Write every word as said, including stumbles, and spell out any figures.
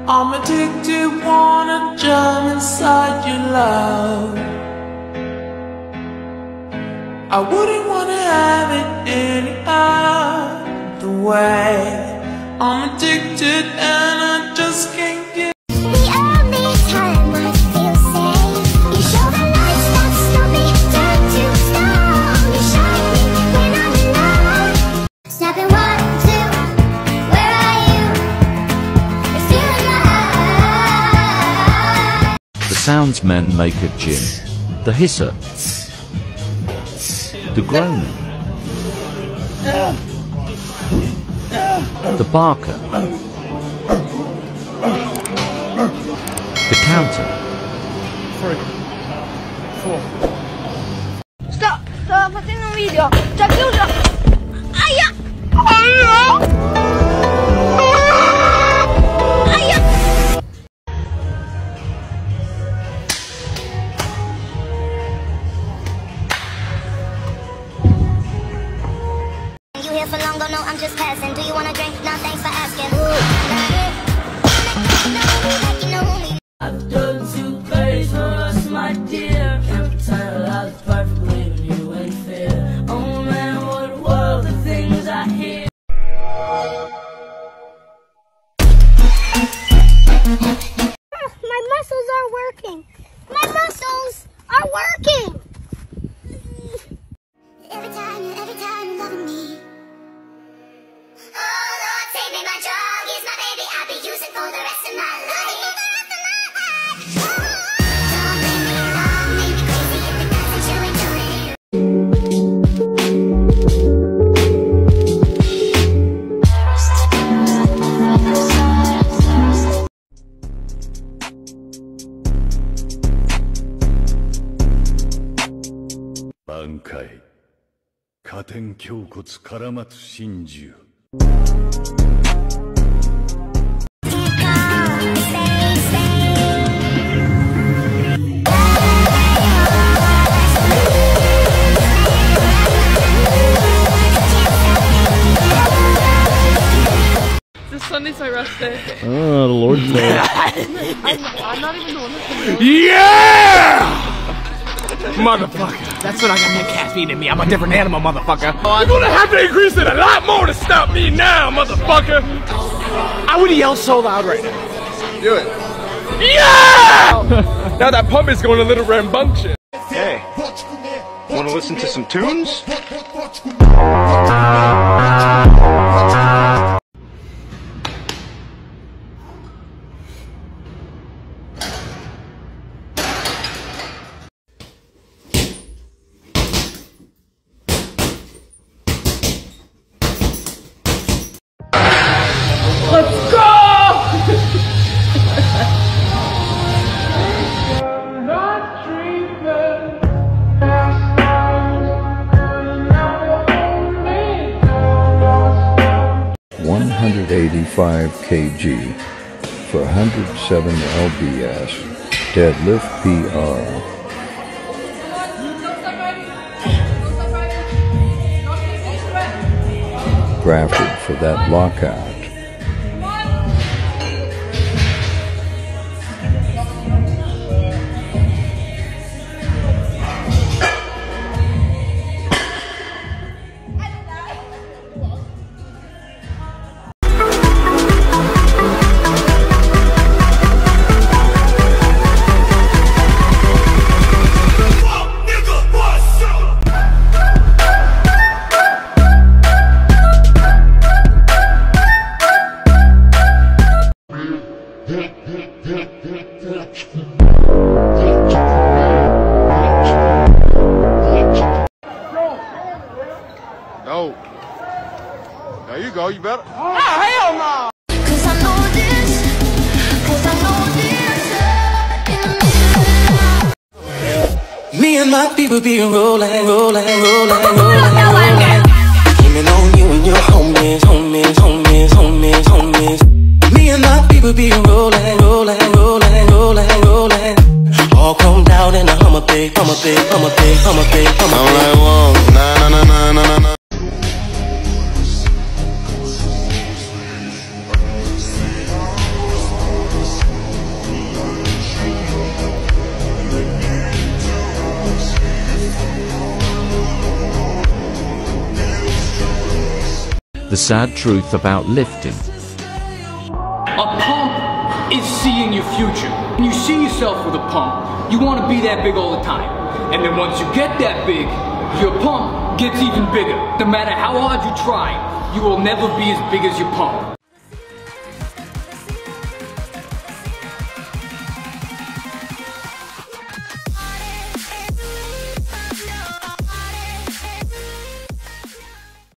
I'm addicted, wanna jump inside your love. I wouldn't wanna have it any other way. I'm addicted and I just can't get. The only time I feel safe, you show the lights that stop me, turn to stone. You shine me when I'm alone. Snapping one, two, where are you? It's you in my eyes. The sounds men make at gym. The hisser. The groaner. The barker. The counter. Three, four. Sto, sto facendo un video, c'è chiuso. Aia! Aia! Aia! You here for long, don't know, I'm just passing. Do you wanna drink? No, thanks for asking. I've done two things for us, my dear. Can't pretend I was perfect, leaving you in fear. Oh man, what were the things I hear? My muscles are working. My muscles are working. Every time, every time you're loving me. Oh Lord, save me, my drug is my baby. I'll be using for the rest of my life. Don't leave me alone, make me crazy if it doesn't you enjoy it. Bankai. 下天胸骨からまつ真珠 This Sunday's so rustic. Oh, the Lord's Day. I'm, I'm not even the one that's Yeah! Motherfucker. That's what I got, that caffeine in me. I'm a different animal, motherfucker. You're gonna have to increase it a lot more to stop me now, motherfucker. I would yell so loud right now. Do it. Yeah! Now that pump is going a little rambunctious. Hey, wanna listen to some tunes? Let's go! one hundred eighty-five kilograms for one hundred seven L B S, deadlift P R. Grafted for that lockout. No. There you go, you better. Oh, hell no! Cause I know this, cause I know this. Me and my people be rolling, rolling, rolling, rolling. Aiming on you and your homies, homies, homies, homies, homies. Me and my people be rolling, rolling, rolling, rolling, rolling. All chromed out in a Hummer big, Hummer big, Hummer big, Hummer big, Hummer big. I'm like, whoa, nah, nah, nah, nah, nah, nah. The sad truth about lifting. A pump is seeing your future. When you see yourself with a pump, you want to be that big all the time. And then once you get that big, your pump gets even bigger. No matter how hard you try, you will never be as big as your pump.